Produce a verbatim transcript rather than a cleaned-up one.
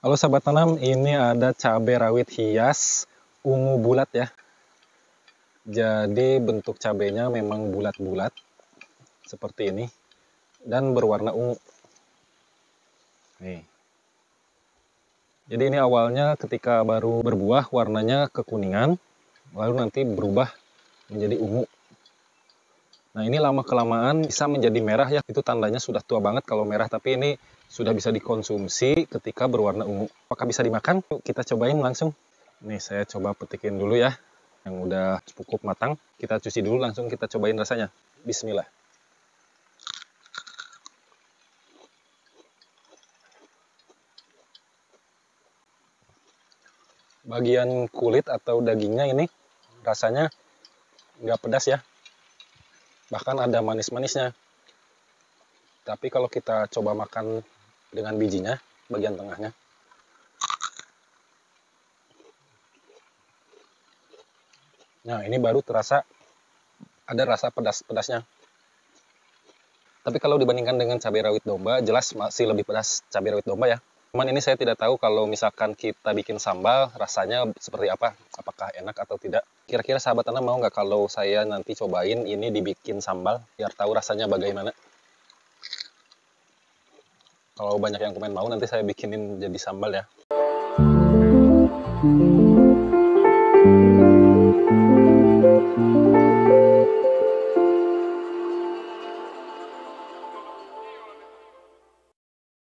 Halo sahabat tanam, ini ada cabai rawit hias ungu bulat ya. Jadi bentuk cabainya memang bulat-bulat seperti ini dan berwarna ungu. Nih. Jadi ini awalnya ketika baru berbuah warnanya kekuningan, lalu nanti berubah menjadi ungu. Nah ini lama-kelamaan bisa menjadi merah ya, itu tandanya sudah tua banget kalau merah, tapi ini sudah bisa dikonsumsi ketika berwarna ungu. Apakah bisa dimakan? Yuk kita cobain langsung. Nih saya coba petikin dulu ya, yang udah cukup matang. Kita cuci dulu, langsung kita cobain rasanya. Bismillah. Bagian kulit atau dagingnya ini rasanya nggak pedas ya, bahkan ada manis-manisnya. Tapi kalau kita coba makan dengan bijinya, bagian tengahnya, nah ini baru terasa ada rasa pedas-pedasnya. Tapi kalau dibandingkan dengan cabai rawit domba, jelas masih lebih pedas cabai rawit domba ya. Cuman ini saya tidak tahu kalau misalkan kita bikin sambal, rasanya seperti apa, apakah enak atau tidak. Kira-kira sahabat tanam mau nggak kalau saya nanti cobain ini dibikin sambal, biar tahu rasanya bagaimana. Kalau banyak yang komen mau, nanti saya bikinin jadi sambal ya.